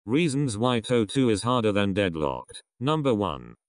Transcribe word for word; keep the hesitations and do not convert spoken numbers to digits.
Reasons why Toe two is harder than Deadlocked. Number one.